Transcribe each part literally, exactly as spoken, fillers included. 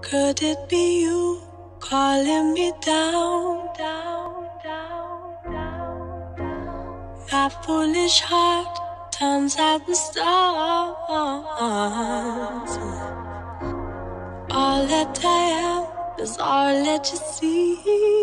Could it be you calling me down, down, down, down, down? My foolish heart turns at the stars. All that I am is all that you see.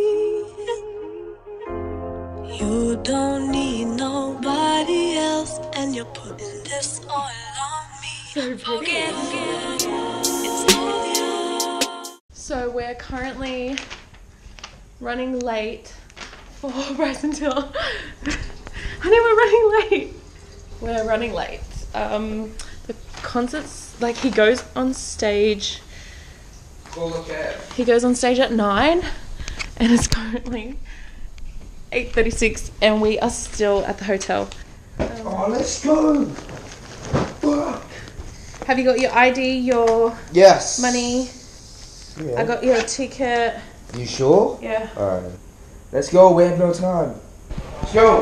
You don't need nobody else, and you're putting this all on me. So Forget it, it's all you. So we're currently running late for Bryson Tiller. Honey, we're running late. We're running late. Um, the concert's like he goes on stage. Go look at. He goes on stage at nine, and it's currently eight thirty-six, and we are still at the hotel. Um, Oh, let's go. Fuck. have you got your I D, your Yes. money? Yeah. I got your ticket. You sure? Yeah. Alright. Let's go. We have no time. Let's go.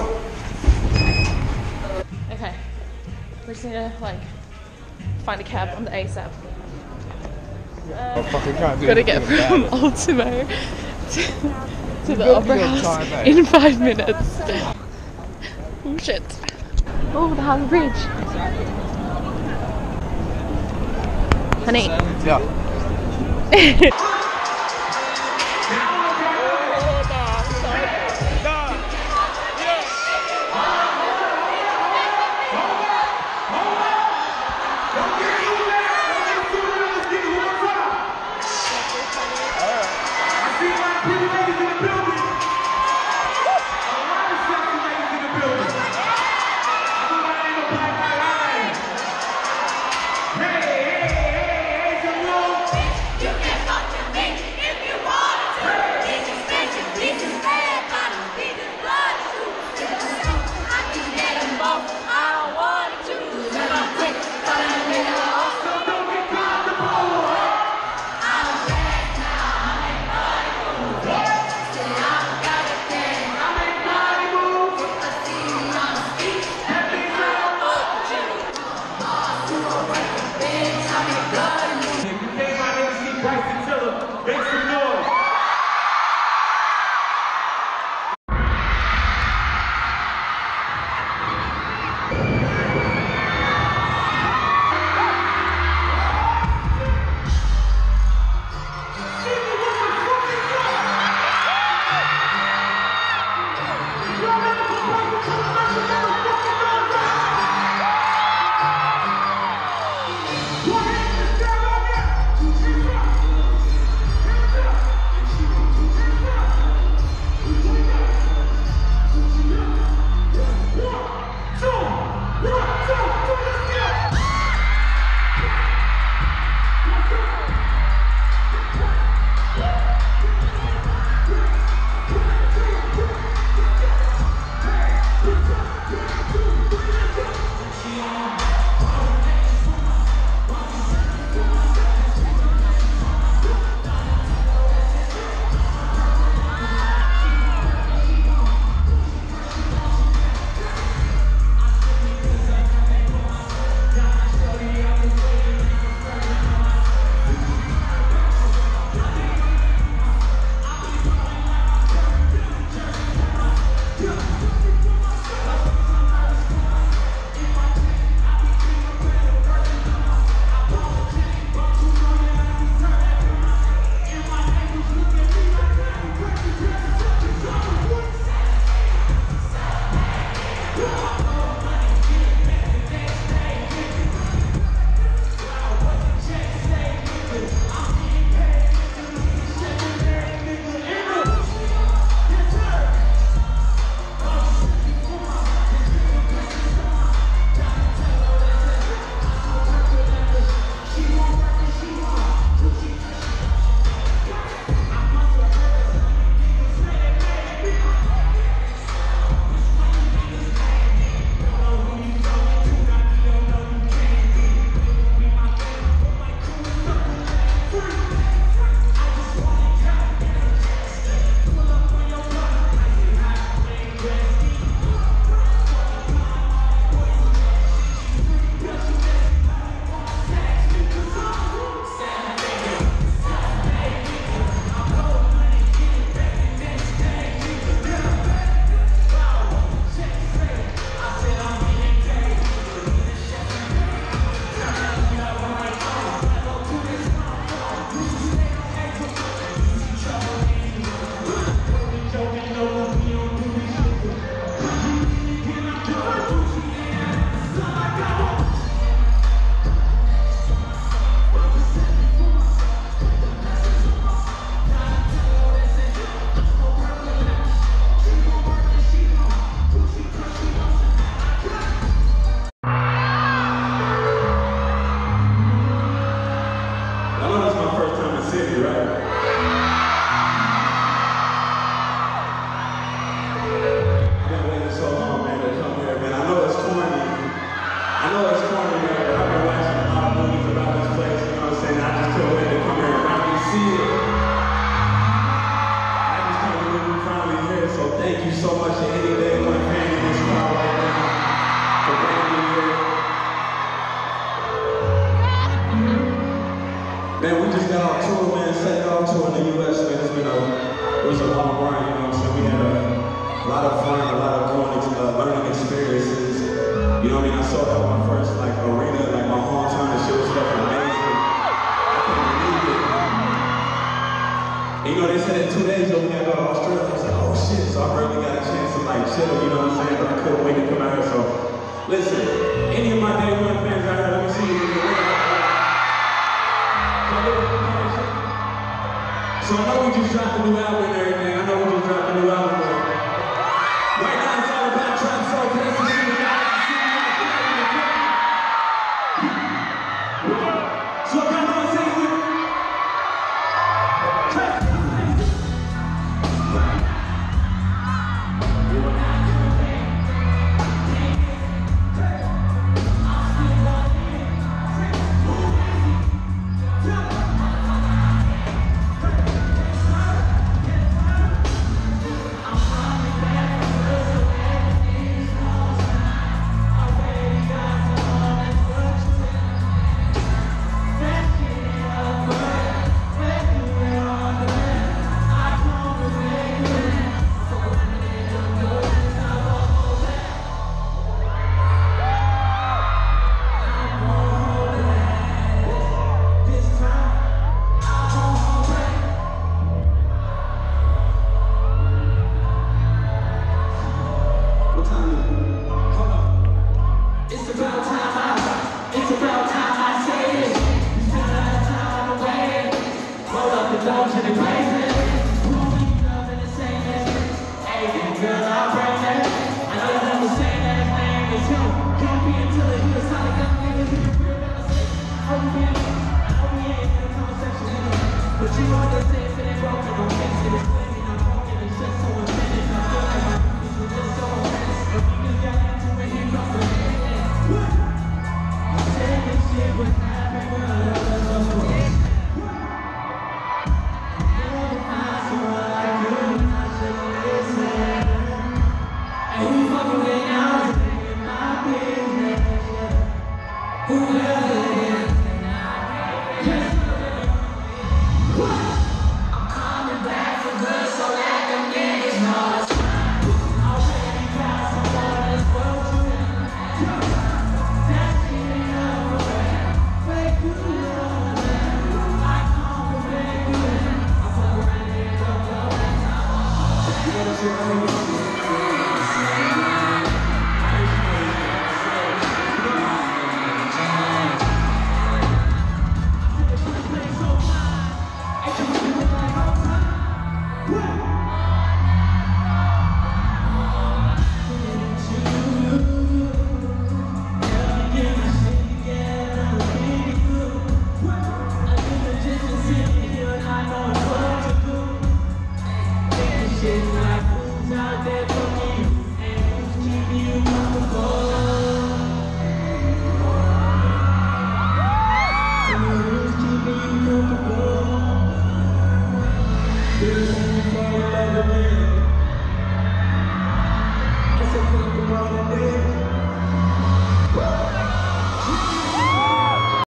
Okay. We just need to like find a cab on the ASAP. I fucking can't do Gotta get anything from about it. Ultimo to, to the got Opera your House time, mate. in five minutes. Oh shit. Oh, the Harbour Bridge. Honey. Yeah. Bryson Tiller, make some noise. I know this is my first time in the city, right? I've been waiting so long, man, to come here, man. I know it's corny. I know it's corny, man, but I've been watching a lot of movies about this place, you know what I'm saying? I just couldn't wait to come here and finally see it. I just can't believe we're finally here, so thank you so much to any day one fan in this crowd right now for bringing me here. Man, we just got off tour, man, set it off tour in the U S, man. It's been a, it was a long run, you know what I'm saying? We had a, a lot of fun, a lot of growing, uh, learning experiences. You know what I mean? I saw that my first, like, arena, like, my hometown, and shit was fucking amazing. I couldn't believe it. And, you know, they said in two days, though, we gotta go to Australia. I was like, oh, shit. So I really got a chance to, like, chill, you know what I'm saying? But I couldn't wait to come out here, so. Listen, any of my day one fans out here, let me see you in the room. So I know we just dropped a new album and everything. I know we just dropped a new album, but right now it's all about trap soul. That's the shit we got. So if y'all know what I'm saying, Don't you